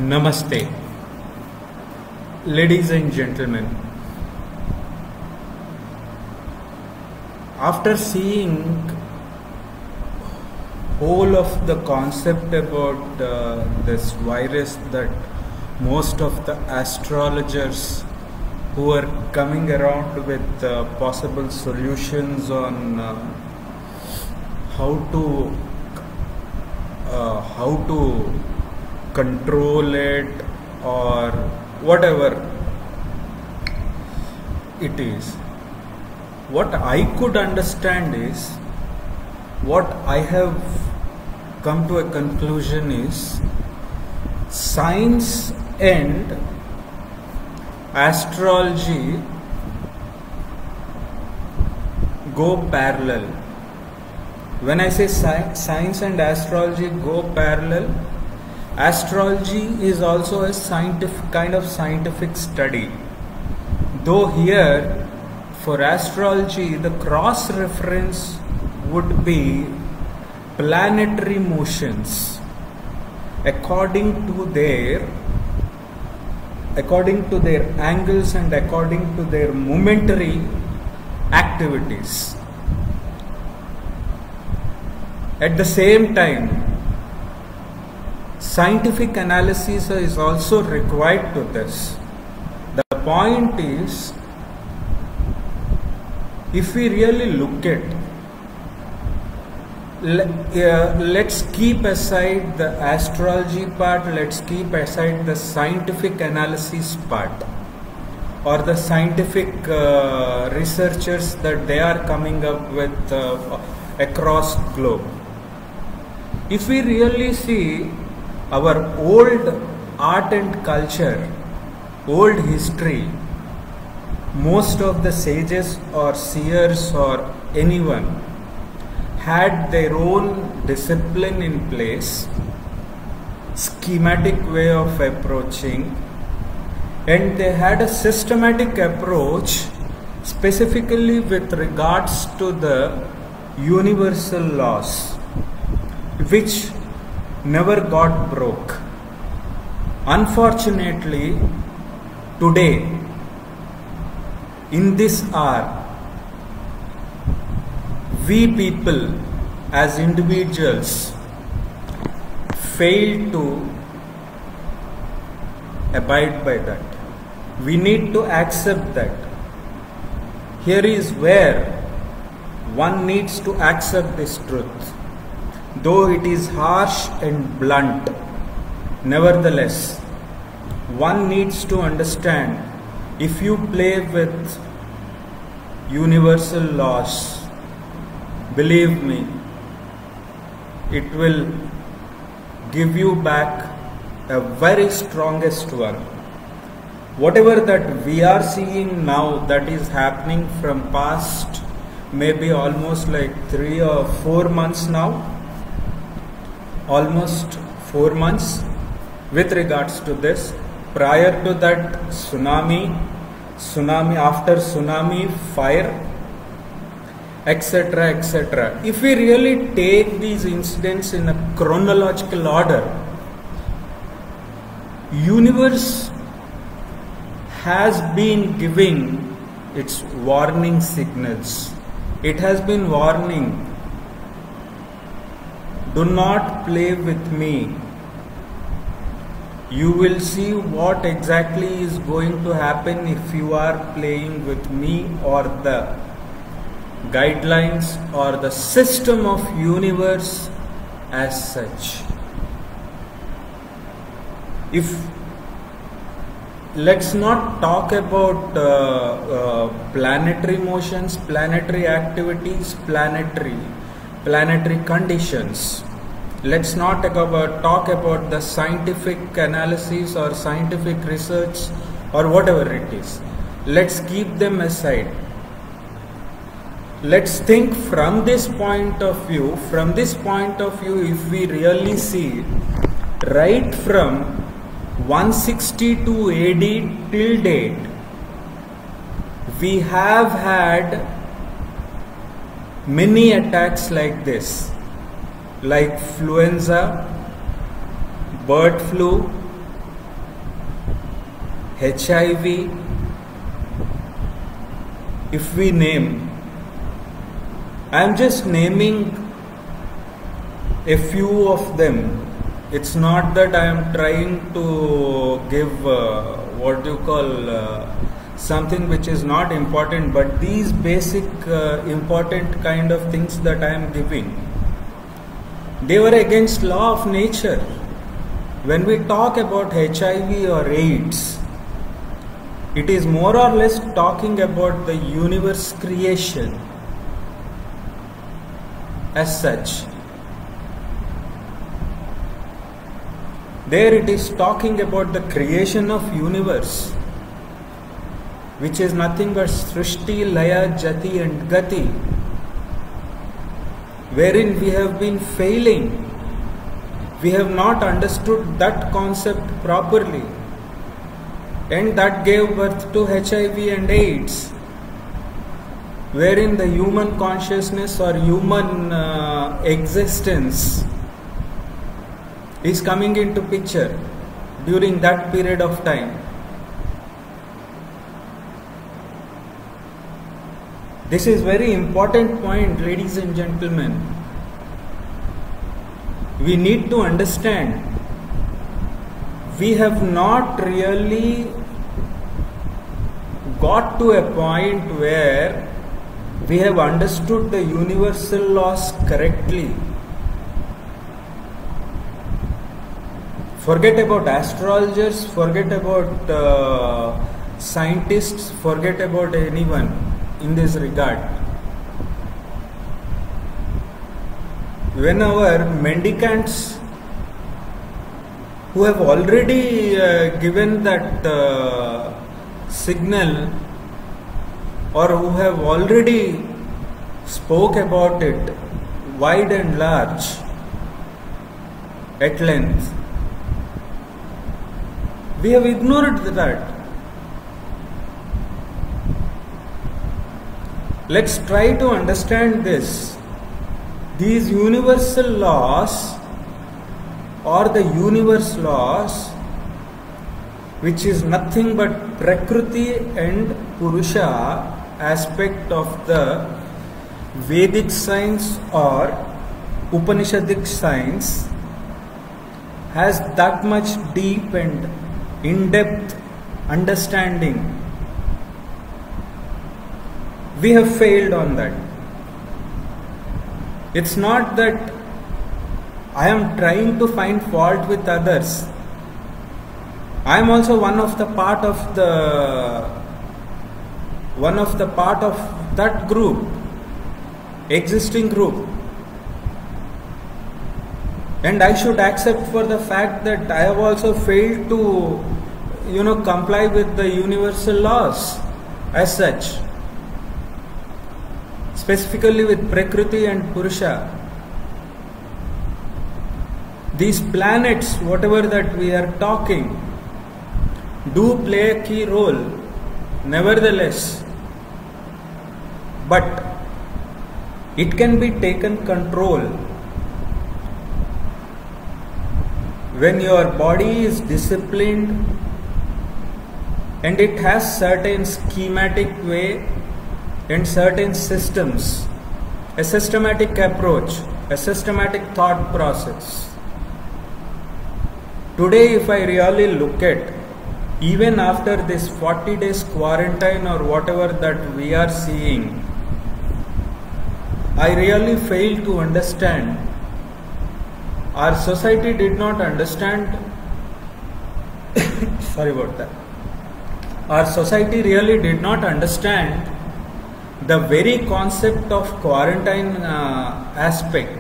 Namaste, ladies and gentlemen. After seeing whole of the concept about this virus, that most of the astrologers who are coming around with possible solutions on how to control it or whatever it is. What I could understand is, what I have come to a conclusion is, science and astrology go parallel. When I say science and astrology go parallel, astrology is also a scientific study. Though here, for astrology, the cross reference would be planetary motions according to their angles and according to their momentary activities. At the same time, scientific analysis is also required to this. The point is, if we really look at, let's keep aside the astrology part, let's keep aside the scientific analysis part or the scientific researchers that they are coming up with across globe. If we really see our old art and culture, old history, most of the sages or seers or anyone had their own discipline in place, schematic way of approaching, and they had a systematic approach specifically with regards to the universal laws, which never got broke. Unfortunately, today, in this hour, we people as individuals fail to abide by that. We need to accept that. Here is where one needs to accept this truth. Though it is harsh and blunt, nevertheless, one needs to understand, if you play with universal laws, believe me, it will give you back a very strongest one. Whatever that we are seeing now, that is happening from past maybe almost like 3 or 4 months now, almost 4 months with regards to this. Prior to that, tsunami, after tsunami, fire, etc., etc. If we really take these incidents in a chronological order, universe has been giving its warning signals. It has been warning, do not play with me. You will see what exactly is going to happen if you are playing with me or the guidelines or the system of universe as such. Let's not talk about planetary motions, planetary activities, planetary conditions. Let's not talk about the scientific analysis or scientific research or whatever it is. Let's keep them aside. Let's think from this point of view. From this point of view, if we really see, right from 162 AD till date, we have had many attacks like this, like influenza, bird flu, HIV, if we name, I am just naming a few of them. It's not that I am trying to give what you call something which is not important, but these basic important kind of things that I am giving, they were against law of nature. When we talk about HIV or AIDS, it is more or less talking about the universe creation as such. There it is talking about the creation of universe, which is nothing but Srishti, Laya, Jati and Gati, wherein we have been failing. We have not understood that concept properly, and that gave birth to HIV and AIDS, wherein the human consciousness or human existence is coming into picture during that period of time. This is very important point, ladies and gentlemen. We need to understand, we have not really got to a point where we have understood the universal laws correctly. Forget about astrologers, forget about scientists, forget about anyone in this regard. When our mendicants who have already given that signal, or who have already spoke about it wide and large at length, we have ignored that. Let's try to understand this. These universal laws, or the universe laws, which is nothing but Prakriti and Purusha aspect of the Vedic science or Upanishadic science, has that much deep and in-depth understanding. We have failed on that. It's not that I am trying to find fault with others. I am also one of the part of that group, existing group, and I should accept for the fact that I have also failed to, comply with the universal laws as such, specifically with Prakriti and Purusha. These planets, whatever that we are talking, do play a key role, nevertheless, but it can be taken control when your body is disciplined and it has certain schematic way and certain systems, a systematic approach, a systematic thought process. Today, if I really look at, even after this 40 days quarantine or whatever that we are seeing, I really fail to understand. Our society did not understand. Sorry about that. Our society really did not understand the very concept of quarantine aspect.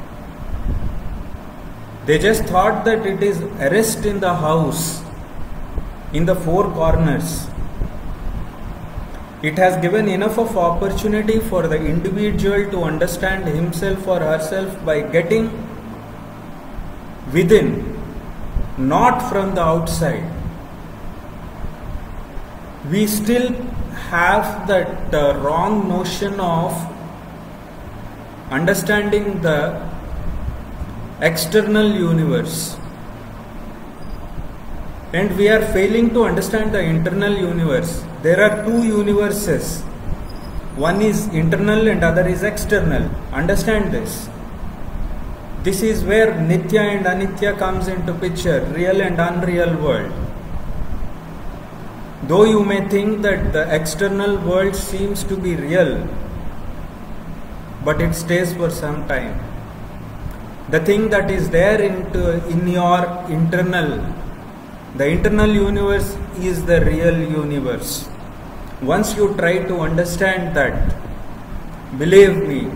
They just thought that it is arrest in the house, in the four corners. It has given enough of opportunity for the individual to understand himself or herself by getting within, not from the outside. We still have that wrong notion of understanding the external universe. And we are failing to understand the internal universe. There are two universes. One is internal and other is external. Understand this. This is where Nitya and Anitya comes into picture, real and unreal world. Though you may think that the external world seems to be real, but it stays for some time. The thing that is there in your internal, the internal universe is the real universe. Once you try to understand that, believe me,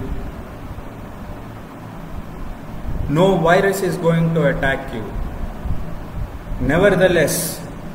no virus is going to attack you. Nevertheless,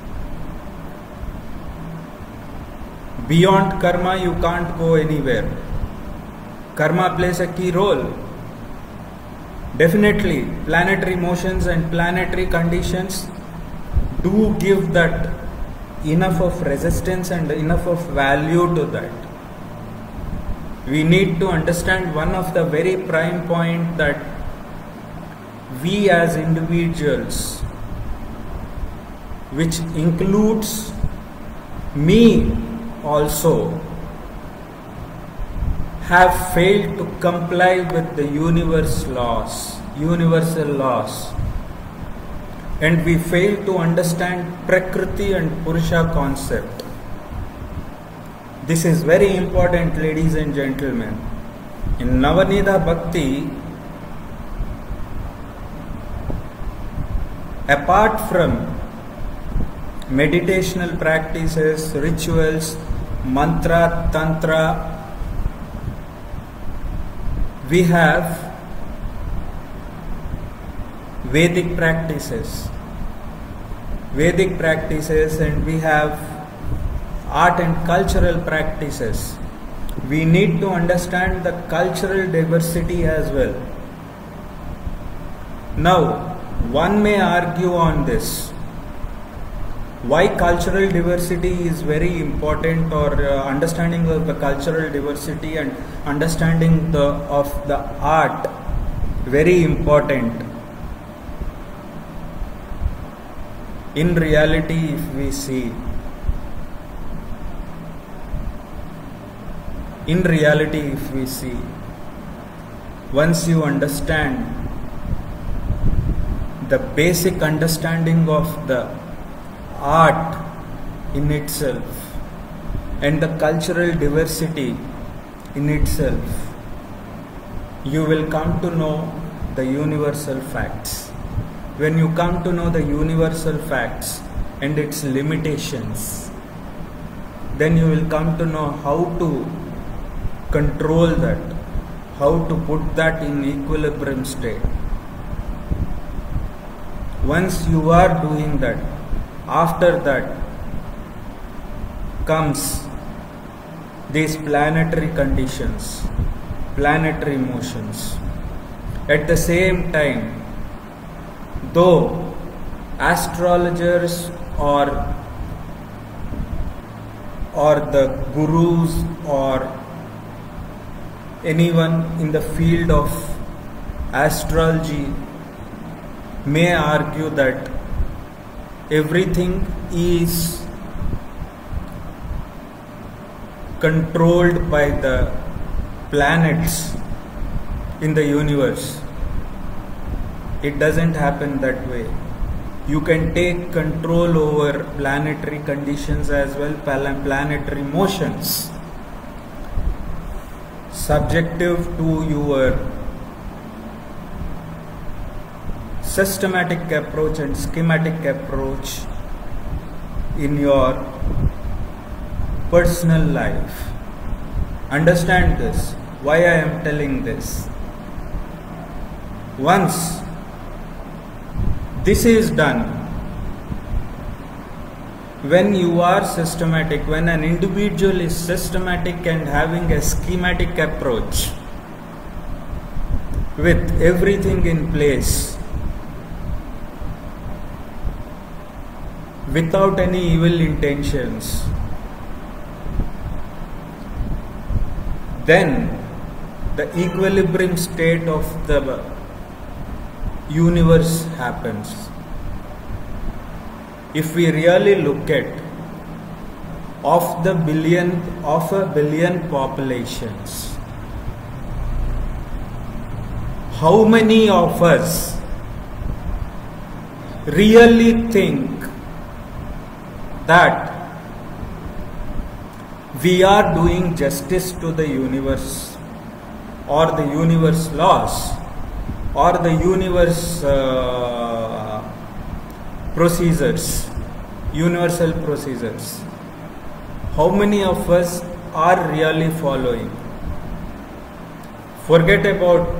beyond karma, you can't go anywhere. Karma plays a key role. Definitely, planetary motions and planetary conditions do give that enough of resistance and enough of value to that. We need to understand one of the very prime point that we as individuals, which includes me also, have failed to comply with the universal laws, and we fail to understand Prakriti and Purusha concept. This is very important, ladies and gentlemen. In Navanidha Bhakti, apart from meditational practices, rituals, mantra, tantra, we have Vedic practices, and we have art and cultural practices. We need to understand the cultural diversity as well. Now, one may argue on this. Why cultural diversity is very important, or understanding of the cultural diversity and understanding of the art very important. In reality, if we see, once you understand the basic understanding of the art in itself and the cultural diversity in itself, you will come to know the universal facts. When you come to know the universal facts and its limitations, then you will come to know how to control that, how to put that in equilibrium state. Once you are doing that, after that comes these planetary conditions, planetary motions. At the same time, though astrologers or the gurus or anyone in the field of astrology may argue that everything is controlled by the planets in the universe, it doesn't happen that way. You can take control over planetary conditions as well, planetary motions, subjective to your systematic approach and schematic approach in your personal life. Understand this, why I am telling this. Once this is done, when you are systematic, when an individual is systematic and having a schematic approach with everything in place, without any evil intentions, then the equilibrium state of the universe happens. if we really look at of a billion populations, how many of us really think that we are doing justice to the universe, or the universe laws, or the universe procedures, universal procedures? How many of us are really following? Forget about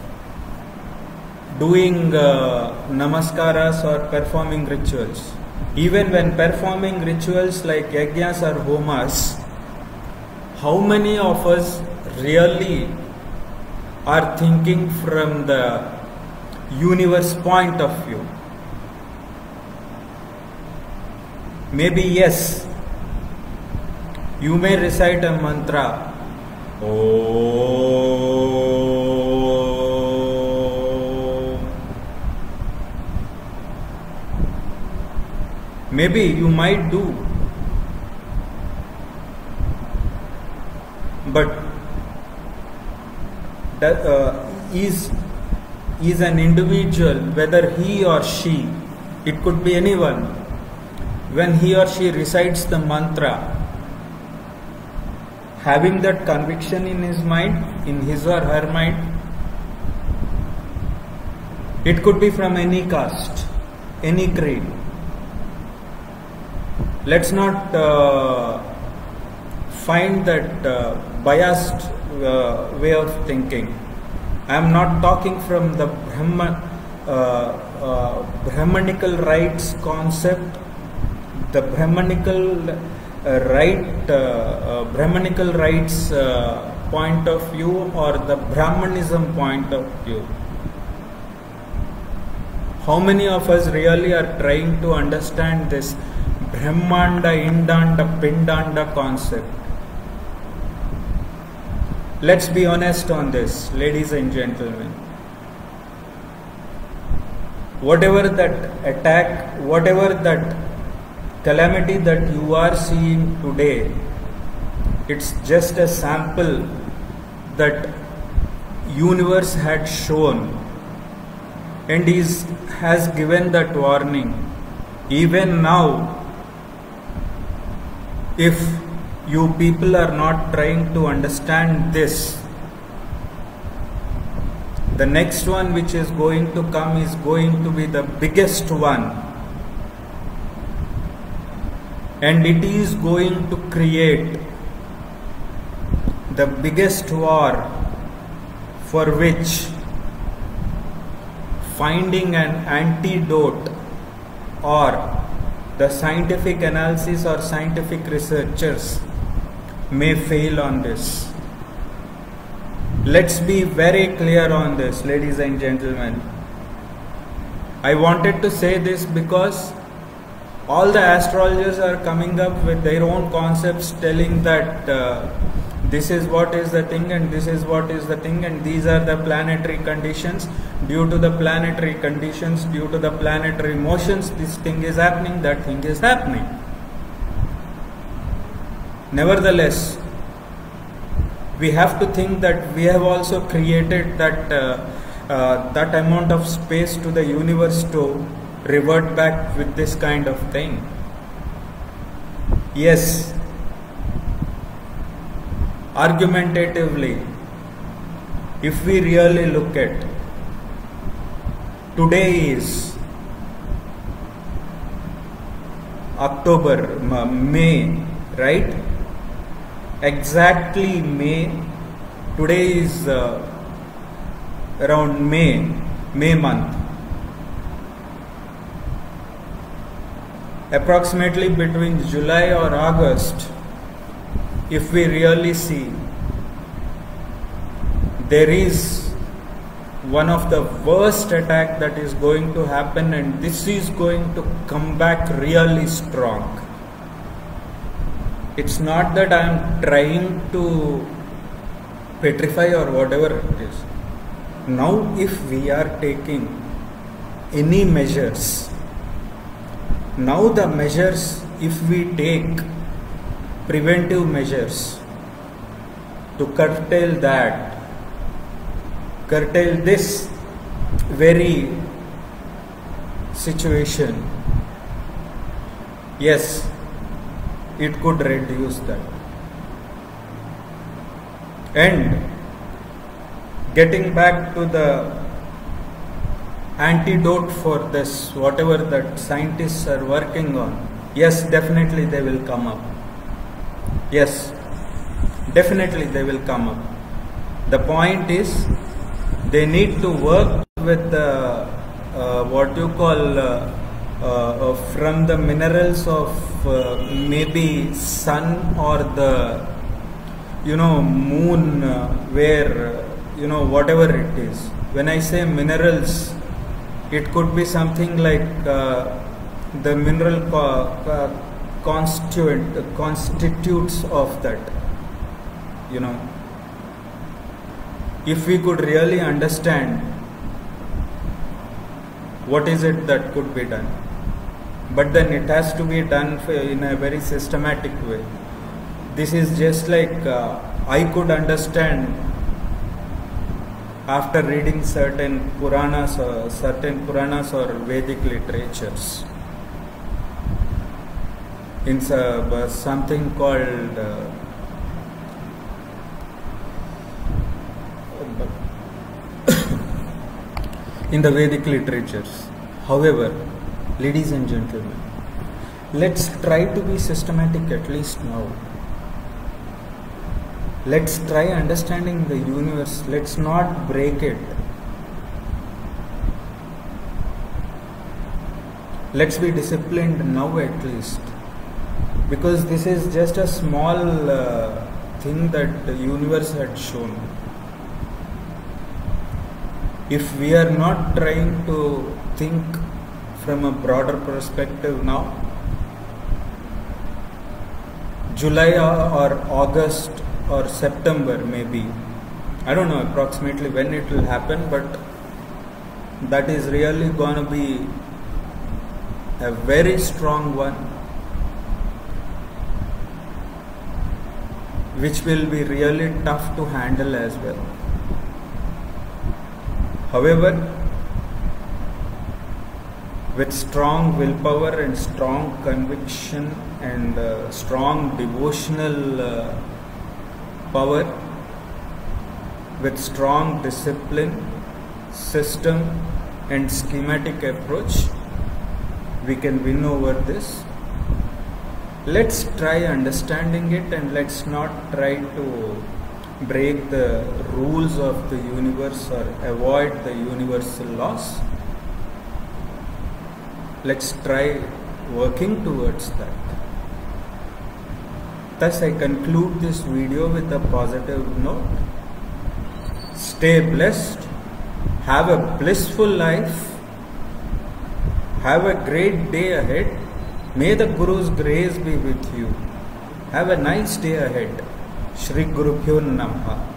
doing namaskaras or performing rituals. Even when performing rituals like yajnas or homas, how many of us really are thinking from the universe point of view? Maybe yes, you may recite a mantra, Om. Maybe you might do, but that is an individual, whether he or she, it could be anyone, when he or she recites the mantra, having that conviction in his mind, in his or her mind. It could be from any caste, any creed. Let's not find that biased way of thinking. I am not talking from the Brahmanical rights concept, the Brahmanical rights point of view, or the Brahmanism point of view. How many of us really are trying to understand this Brahmanda, Indanda, Pindanda concept? Let's be honest on this, ladies and gentlemen. Whatever that attack, whatever that calamity that you are seeing today, it's just a sample that universe had shown, and has given that warning. Even now, if you people are not trying to understand this, the next one which is going to come is going to be the biggest one. And it is going to create the biggest war, for which finding an antidote or the scientific analysis or scientific researchers may fail on this. Let's be very clear on this, ladies and gentlemen. I wanted to say this because all the astrologers are coming up with their own concepts, telling that this is what is the thing and this is what is the thing, and these are the planetary conditions. Due to the planetary conditions, due to the planetary motions, this thing is happening, that thing is happening. Nevertheless, we have to think that we have also created that that amount of space to the universe to revert back with this kind of thing. Yes, argumentatively, if we really look at, today is October, May, right? Exactly May. Today is around May month. Approximately between July or August, if we really see, there is one of the worst attack that is going to happen, and this is going to come back really strong. It's not that I am trying to petrify or whatever it is. Now if we are taking any measures, Now the measures, if we take preventive measures to curtail this very situation, yes, it could reduce that. And getting back to the antidote for this, whatever that scientists are working on, yes, definitely they will come up. Yes, definitely they will come up. The point is, they need to work with the what you call from the minerals of maybe sun or the moon, where whatever it is. When I say minerals, it could be something like the mineral constitutes of that. If we could really understand what is it that could be done, but then it has to be done in a very systematic way. This is just like I could understand after reading certain Puranas or Vedic literatures in something called in the Vedic literatures. However, ladies and gentlemen, let's try to be systematic at least now. Let's try understanding the universe. Let's not break it. Let's be disciplined now at least. Because this is just a small thing that the universe had shown. If we are not trying to think from a broader perspective now, July or August or September maybe, I don't know approximately when it will happen, but that is really going to be a very strong one, which will be really tough to handle as well. However, with strong willpower and strong conviction and strong devotional power, with strong discipline, system and schematic approach, we can win over this. Let's try understanding it, and let's not try to break the rules of the universe or avoid the universal laws. Let's try working towards that. Thus, I conclude this video with a positive note. Stay blessed. Have a blissful life. Have a great day ahead. May the Guru's grace be with you. Have a nice day ahead. Shri Gurubhyo Namaha.